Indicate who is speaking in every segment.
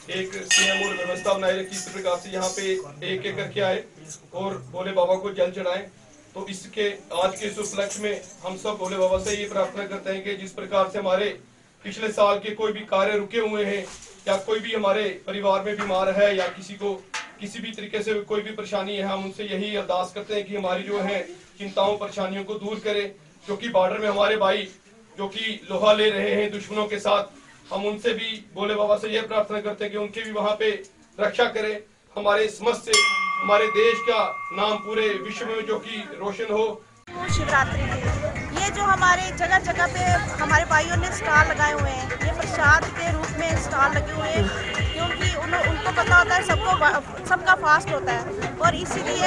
Speaker 1: एक संयम और व्यवस्था बनाए रखी, इस प्रकार से यहाँ पे एक एक करके आए और भोले बाबा को जल चढ़ाएं। तो इसके आज के इस उपलक्ष्य में हम सब भोले बाबा से ये प्रार्थना करते हैं कि जिस प्रकार से हमारे पिछले साल के कोई भी कार्य रुके हुए हैं या कोई भी हमारे परिवार में बीमार है या किसी को किसी भी तरीके से कोई भी परेशानी है, हम उनसे यही अरदास करते हैं कि हमारी जो है चिंताओं परेशानियों को दूर करे। क्योंकि बॉर्डर में हमारे भाई जो कि लोहा ले रहे हैं दुश्मनों के साथ, हम उनसे भी भोले बाबा से यह प्रार्थना करते हैं कि उनके भी वहाँ पे रक्षा करें। हमारे समस्त हमारे देश का नाम पूरे विश्व में जो कि रोशन हो।
Speaker 2: शिवरात्रि ये जो हमारे जगह जगह पे हमारे भाइयों ने स्टॉल लगाए हुए हैं, ये प्रसाद के रूप में स्टॉल लगे हुए हैं, क्योंकि उनको पता होता है सबका फास्ट होता है और इसीलिए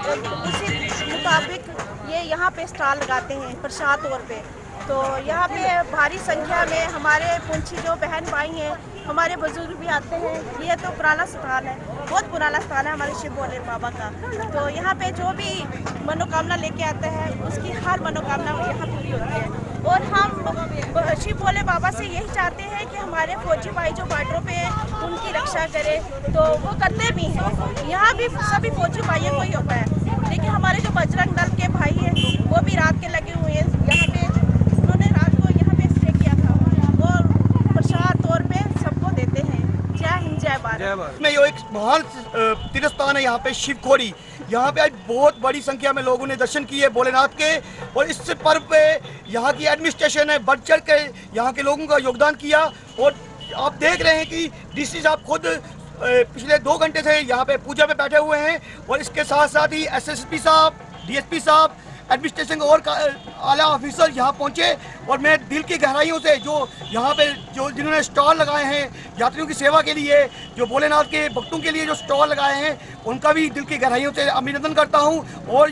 Speaker 2: उसी मुताबिक ये यहाँ पे स्टॉल लगाते हैं प्रसाद तौर पे। तो यहाँ पे भारी संख्या में हमारे पुंछी जो बहन भाई हैं, हमारे बुजुर्ग भी आते हैं। ये तो पुराना स्थान है, बहुत पुराना स्थान है हमारे शिव भोले बाबा का। तो यहाँ पे जो भी मनोकामना लेके आते हैं उसकी हर मनोकामना यहाँ पूरी होती है। और हम शिव भोले बाबा से यही चाहते हैं कि हमारे फौजी भाई जो बॉर्डरों पे उनकी रक्षा करें, तो वो करते भी हैं। यहाँ भी सभी फौजी भाइयों को ही होता है, लेकिन हमारे जो बजरंग दल के भाई हैं वो भी रात के लगे हुए हैं। यहाँ पे उन्होंने रात को यहाँ पे स्टे किया था और प्रसाद तौर पे सबको देते हैं। जय हिंद जय भारत।
Speaker 3: में ये एक महान तीर्थ स्थान है यहाँ पे शिव खोरी। यहाँ पे आज बहुत बड़ी संख्या में लोगों ने दर्शन किए भोलेनाथ के, और इस पर्व पे यहाँ की एडमिनिस्ट्रेशन ने बढ़ चढ़ के यहाँ के लोगों का योगदान किया। और आप देख रहे हैं कि डीसी साहब खुद पिछले 2 घंटे से यहाँ पे पूजा में बैठे हुए हैं, और इसके साथ साथ ही एसएसपी साहब, डीएसपी साहब, एडमिनिस्ट्रेशन और आला ऑफिसर यहाँ पहुँचे। और मैं दिल की गहराइयों से जो यहाँ पे जिन्होंने स्टॉल लगाए हैं यात्रियों की सेवा के लिए, जो भोलेनाथ के भक्तों के लिए जो स्टॉल लगाए हैं, उनका भी दिल की गहराइयों से अभिनंदन करता हूँ। और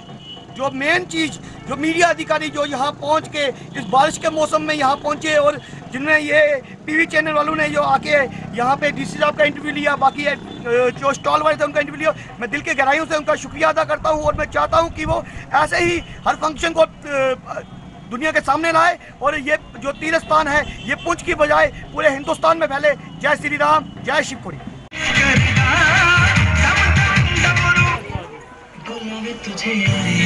Speaker 3: जो मेन चीज़, जो मीडिया अधिकारी जो यहाँ पहुँच के इस बारिश के मौसम में यहाँ पहुँचे, और जिनमें ये टीवी चैनल वालों ने जो आके यहाँ पे डीसी साहब का इंटरव्यू लिया, बाकी जो स्टॉल वाले थे उनका इंटरव्यू लिया, मैं दिल के गहराइयों से उनका शुक्रिया अदा करता हूँ। और मैं चाहता हूँ कि वो ऐसे ही हर फंक्शन को दुनिया के सामने लाए, और ये जो तीर्थ स्थान है ये पुंछ की बजाय पूरे हिंदुस्तान में फैले। जय श्री राम, जय शिव खोरी।
Speaker 4: तुझे